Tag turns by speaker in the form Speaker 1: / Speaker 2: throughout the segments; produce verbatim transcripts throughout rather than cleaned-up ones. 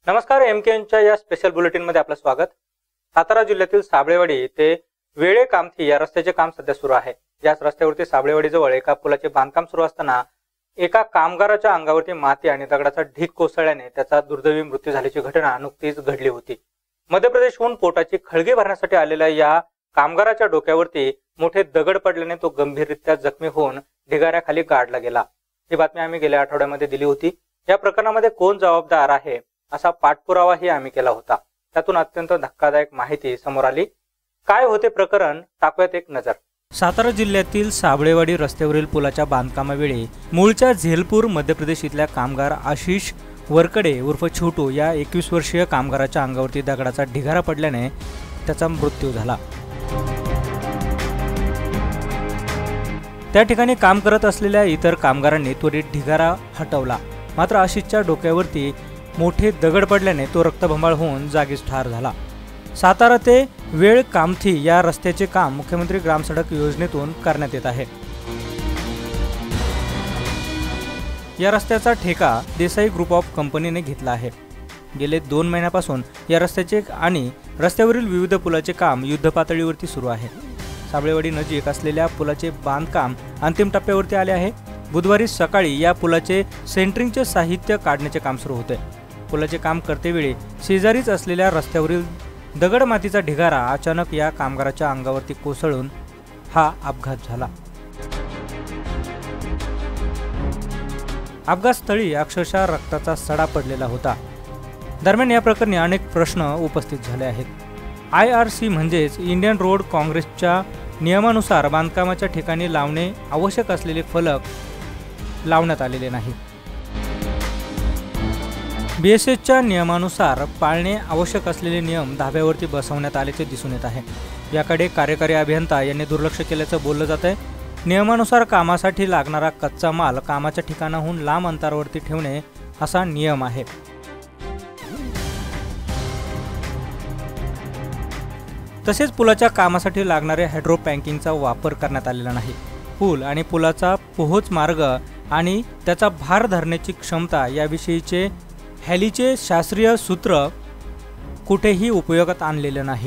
Speaker 1: नमस्कार, एम के एनच्या या special bulletin मध्ये आपलं स्वागत। सातारा जिल्ह्यातील साबळेवाडी ते वेळे कामठी या रस्त्याचे काम सध्या सुरू आहे। याच रस्त्यावरती साबळेवाडी जवळ एका पुलाचे बांधकाम सुरू असताना एका कामगाराच्या अंगावरती माती आणि दगडाचा ढीग कोसळल्याने त्याचा दुर्दैवी मृत्यू झाल्याची घटना नुकतीच घडली होती। मध्य प्रदेशहून पोटाची खळगी भरण्यासाठी आलेल्या या कामगाराच्या डोक्यावरती मोठे दगड पडल्याने तो गंभीररित्या जखमी होऊन ढिगाऱ्याखाली गाडला गेला। ही बातमी आम्ही गेल्या आठवड्यामध्ये दिली होती। या प्रकरणामध्ये कोण जबाबदार आहे असा पाठपुरावाही आम्ही केला होता। त्यातून अत्यंत धक्कादायक माहिती समोर आली। काय होते प्रकरण, टाकूयात एक नजर। सातारा जिल्ह्यातील साबळेवाडी रस्त्यावरील पुलाच्या बांधकामावेळी मूळच्या झेलपूर मध्य प्रदेश इथल्या कामगार आशिष वरकडे उर्फ छोटू या एकवीस वर्षीय कामगाराच्या अंगावरती दगडाचा ढिगारा पडल्याने त्याचा मृत्यू झाला। त्या ठिकाणी काम करत असलेल्या इतर कामगारांनी त्वरित ढिगारा हटवला, मात्र आशिषच्या डोक्यावरती मोठे दगड पडल्याने तो रक्तबंबाळ होऊन जागीच ठार झाला। सातारा ते वेळ कामठी या रस्त्याचे काम मुख्यमंत्री ग्रामसडक योजनेतून करण्यात येत आहे। या रस्त्याचा ठेका देसाई ग्रुप ऑफ कंपनीने घेतला आहे। गेले दोन महिन्यापासून या रस्त्याचे आणि रस्त्यावरील विविध पुलाचे काम युद्धपातळीवरती सुरू आहे। साबळेवाडी नजीक असलेल्या पुलाचे बांधकाम अंतिम टप्प्यावरती आले आहे। बुधवारी सकाळी या पुलाचे सेंटरिंगचे साहित्य काढण्याचे काम सुरू होते। पुलाचे काम करतेवेळी शेजारीच असलेल्या रस्त्यावरील दगड मातीचा ढिगारा अचानक या कामगाराच्या अंगावरती कोसळून हा अपघात झाला। अपघातस्थळी अक्षरशः रक्ताचा सडा पडलेला होता। दरम्यान या प्रकरणी अनेक प्रश्न उपस्थित झाले आहेत। आय आर सी म्हणजेच इंडियन रोड काँग्रेसच्या नियमानुसार बांधकामाच्या ठिकाणी लावणे आवश्यक असलेले फलक लावण्यात आलेले नाही। बी एस एसच्या नियमानुसार पाळणे आवश्यक असलेले नियम धाब्यावरती बसवण्यात आल्याचे दिसून येत आहे। याकडे कार्यकारी अभियंता यांनी दुर्लक्ष केल्याचं बोललं जात आहे। नियमानुसार कामासाठी लागणारा कच्चा माल कामाच्या ठिकाणाहून लांब अंतरावरती ठेवणे असा नियम आहे। तसेच पुलाच्या कामासाठी लागणारे हायड्रोपॅकिंगचा वापर करण्यात आलेला नाही। पूल आणि पुलाचा पोहोच मार्ग आणि त्याचा भार धरण्याची क्षमता याविषयीचे हॅलीचे शास्त्रीय सूत्र कुठेही उपयोगात आणलेले नाही।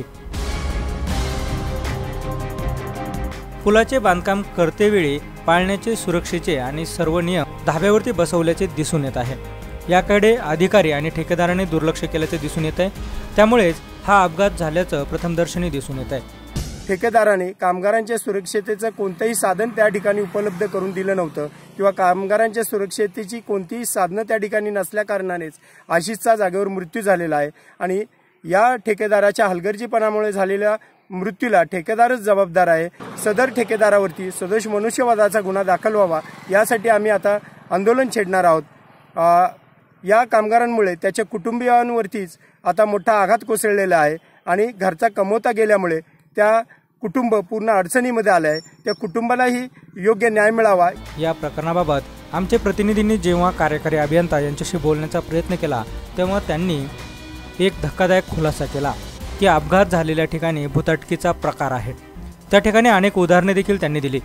Speaker 1: पुलाचे बांधकाम करतेवेळी पाळण्याचे सुरक्षेचे आणि सर्व नियम धाब्यावरती बसवल्याचे दिसून येत आहे। याकडे अधिकारी आणि ठेकेदारांनी दुर्लक्ष केल्याचे दिसून येत आहे। त्यामुळेच हा अपघात झाल्याचं प्रथमदर्शनी दिसून येत आहे।
Speaker 2: ठेकेदाराने कामगारांच्या सुरक्षतेचं कोणतेही साधन त्या ठिकाणी उपलब्ध करून दिलं नव्हतं किंवा कामगारांच्या सुरक्षतेची कोणतीही साधनं त्या ठिकाणी नसल्या कारणानेच आशिषचा जागेवर मृत्यू झालेला आहे। आणि या ठेकेदाराच्या हलगर्जीपणामुळे झालेल्या मृत्यूला ठेकेदारच जबाबदार आहे। सदर ठेकेदारावरती सदोष मनुष्यवधाचा गुन्हा दाखल व्हावा यासाठी आम्ही आता आंदोलन छेडणार आहोत। या कामगारांमुळे त्याच्या कुटुंबियांवरतीच आता मोठा आघात कोसळलेला आहे आणि घरचा कमवता गेल्यामुळे त्या कुटुंब पूर्ण अडचणीमध्ये आले आहे। त्या कुटुंबालाही योग्य न्याय मिळावा।
Speaker 1: या प्रकरणाबाबत आमचे प्रतिनिधींनी जेव्हा कार्यकारी अभियंता यांच्याशी बोलण्याचा प्रयत्न केला तेव्हा त्यांनी एक धक्कादायक खुलासा केला की अपघात झालेल्या ठिकाणी भुताटकीचा प्रकार आहे। त्या ठिकाणी अनेक उदाहरणे देखील त्यांनी दिली।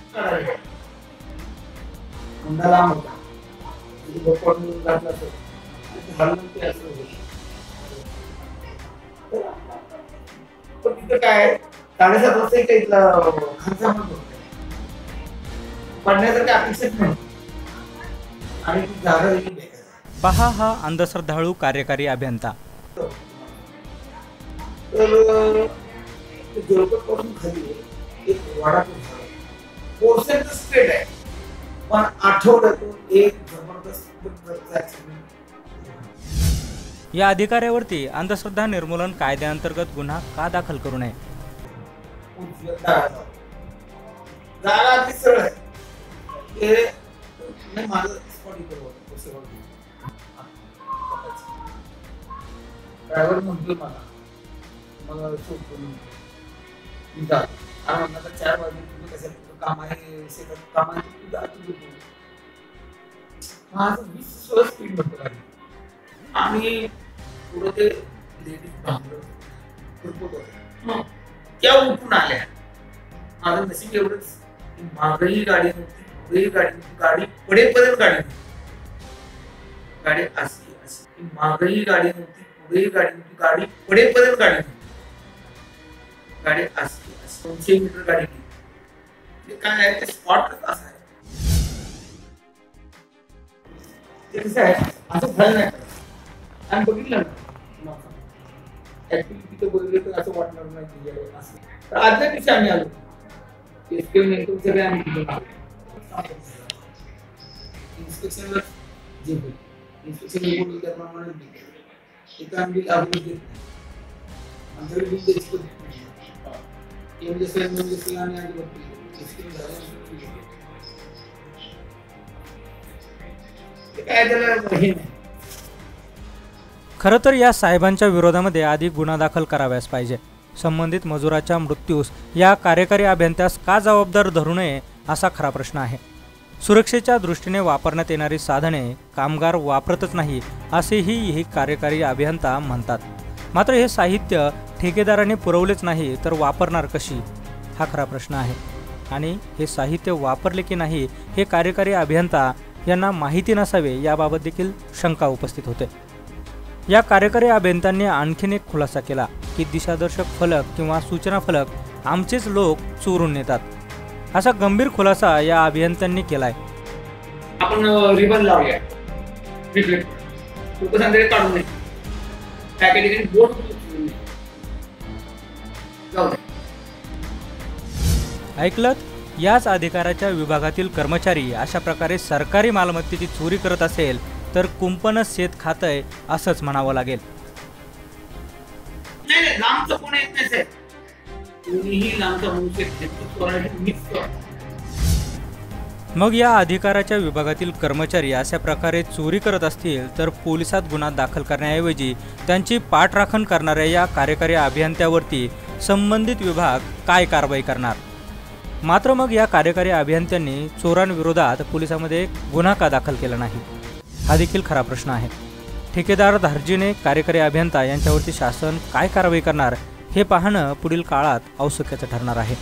Speaker 3: काय साडेसात वाजता इथला खांचा पडण्यासारखं अपेक्षित नाही आणि जागा देखील
Speaker 1: पहा हा अंधश्रद्धाळू कार्यकारी अभियंता।
Speaker 3: तर जोरपासून खाली एक वाडा पोर्शन स्ट्रेट आहे, पण आठवड्यातून एक जबरदस्त
Speaker 1: या अधिकाऱ्यावरती अंधश्रद्धा निर्मूलन कायद्याअंतर्गत गुन्हा का दाखल करू नये?
Speaker 3: जागा अगदी सरळ आहे। ड्रायव्हर म्हणतोय मला मला चार वाजता कसं काम आहे काम आहे माझं वीस सहज स्पीड म्हणतो आम्ही पुढे ते लेडीज त्या उठून आल्या। माझं नशीब एवढंच मागही गाडी नव्हती, पुढेही गाडी नव्हती, गाडी पडेपर्यंत गाडी गाडी अशी अशी मागही गाडी नव्हती, पुढेही गाडी नव्हती, गाडी पडेपर्यंत गाडी नव्हती. गाडी असते दोनशे मीटर गाडी गेली. काय आहे ते स्पॉटच असं आहे. ते कसं आहे असं झालं नाही आणि बघितलं ना ऍक्च्युली तिथं बघितलं तर असं वाटणार नाही असं. तर आदल्या दिवशी आम्ही आलो सगळे आम्ही इन्स्पेक्शनला जे इन्स्पेक्शन रिपोर्ट त्याप्रमाणे तिथं आम्ही लागू देत आमच्याकडे बिल द्यायची एम जसं एम जसं आणि आधी काय त्याला हे नाही.
Speaker 1: खरं तर या साहेबांच्या विरोधामध्ये आधी गुन्हा दाखल कराव्यास पाहिजे. संबंधित मजुराच्या मृत्यूस या कार्यकारी अभियंत्यास का जबाबदार धरू नये असा खरा प्रश्न आहे. सुरक्षेच्या दृष्टीने वापरण्यात येणारी साधने कामगार वापरतच नाही असेही हे कार्यकारी अभियंता म्हणतात. मात्र हे साहित्य ठेकेदाराने पुरवलेच नाही तर वापरणार कशी हा खरा प्रश्न आहे. आणि हे साहित्य वापरले की नाही हे कार्यकारी अभियंता यांना माहिती नसावे याबाबत देखील शंका उपस्थित होते. या कार्यकारी अभियंत्यांनी आणखीन एक खुलासा केला की दिशादर्शक फलक किंवा सूचना फलक आमचेच लोक चोरून नेतात असा गंभीर खुलासा या अभियंत्यांनी केलाय.
Speaker 3: आपण रिबन लावूया लोक सांगते काढू नये पॅकेजिंग बोर्ड
Speaker 1: ऐकलत. याच अधिकाराच्या विभागातील कर्मचारी अशा प्रकारे सरकारी मालमत्तेची चोरी करत असेल तर कुंपणच शेत खातंय असंच म्हणावं लागेल. मग या अधिकाराच्या विभागातील कर्मचारी अशा प्रकारे चोरी करत असतील तर पोलिसात गुन्हा दाखल करण्याऐवजी त्यांची पाठराखण करणाऱ्या या कार्यकारी अभियंत्यावरती संबंधित विभाग काय कारवाई करणार. मात्र मग या कार्यकारी अभियंत्यांनी चोरांविरोधात पोलिसांमध्ये गुन्हा का दाखल केला नाही हा देखील खरा प्रश्न आहे. ठेकेदार धार्जिणे कार्यकारी अभियंता यांच्यावरती शासन काय कारवाई करणार हे पाहणं पुढील काळात औत्सुक्याचं ठरणार आहे.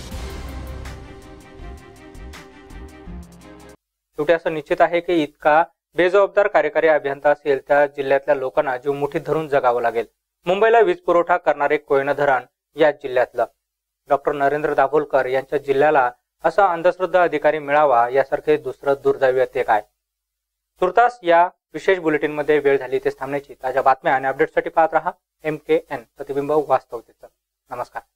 Speaker 1: शेवटी असं निश्चित आहे की इतका बेजबाबदार कार्यकारी अभियंता असेल त्या जिल्ह्यातल्या लोकांना जीव मुठीत धरून जगावं लागेल. मुंबईला वीज पुरवठा करणारे कोयना धरण या जिल्ह्यातलं. डॉक्टर नरेंद्र दाभोलकर यांच्या जिल्ह्याला असा अंधश्रद्धा अधिकारी मिळावा यासारखे दुसरं दुर्दैव ते काय. तुर्तास या विशेष बुलेटिनमध्ये वेळ झाली ते थांबण्याची. ताज्या बातम्या आणि अपडेटसाठी पाहत रहा एम के एन प्रतिबिंब वास्तवतेचं. नमस्कार.